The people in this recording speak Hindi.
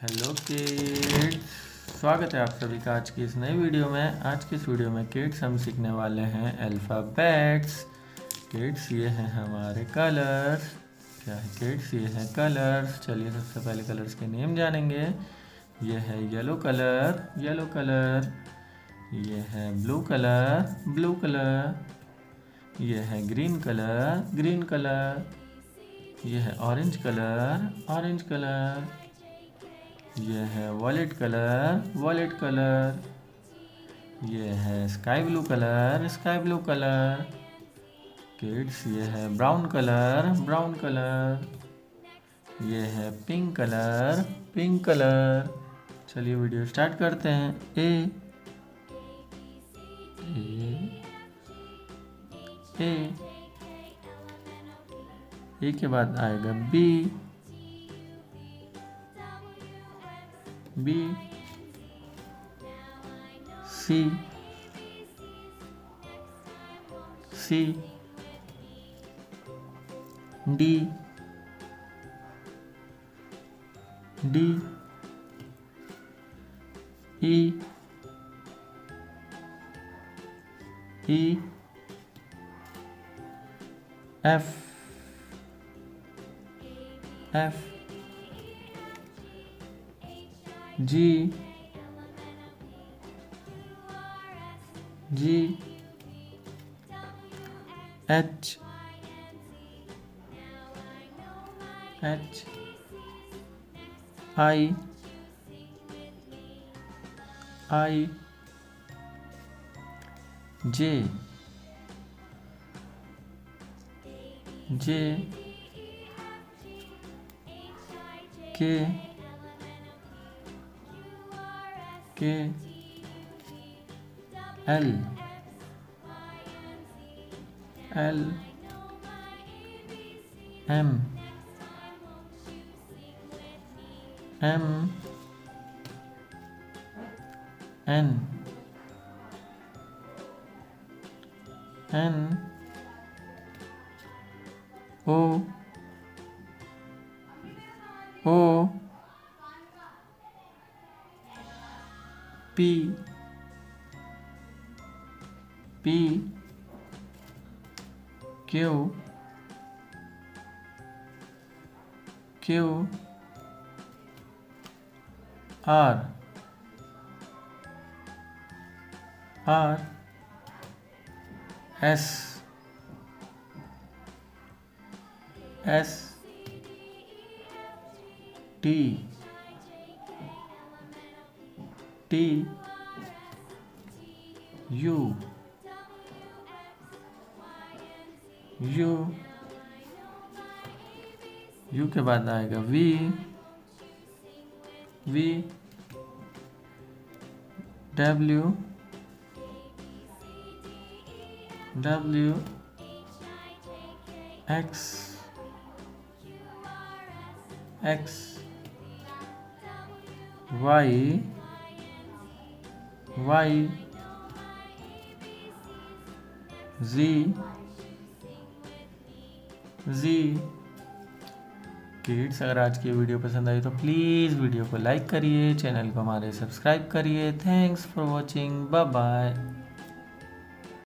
हेलो किड्स, स्वागत है आप सभी का आज की इस नई वीडियो में। आज की इस वीडियो में किड्स हम सीखने वाले हैं अल्फ़ाबेट्स। किड्स ये हैं हमारे कलर्स। क्या है किड्स? ये हैं कलर्स। चलिए सबसे पहले कलर्स के नेम जानेंगे। ये है येलो कलर, येलो कलर। ये है ब्लू कलर, ब्लू कलर। ये है ग्रीन कलर, ग्रीन कलर। ये है ऑरेंज कलर, ऑरेंज कलर। ये है वॉलेट कलर, वॉलेट कलर। ये है sky blue colour, sky blue colour. Kids ये है ब्राउन कलर, ब्राउन कलर। ये है पिंक कलर, पिंक कलर। चलिए वीडियो स्टार्ट करते हैं। ए ए के बाद आएगा B, B, C, C, D, D, E, E, F, F, G, G, H, H, I, I, J, J, K, K, L, L, M, M, N, N, O, O, P, P, Q, Q, R, R, S, S, T, T, U, U, U के बाद आएगा V, V, W, W, X, X, Y, Y, Z, Z. Kids अगर आज की वीडियो पसंद आई तो प्लीज़ वीडियो को लाइक करिए, चैनल को हमारे सब्सक्राइब करिए। Thanks for watching, bye bye.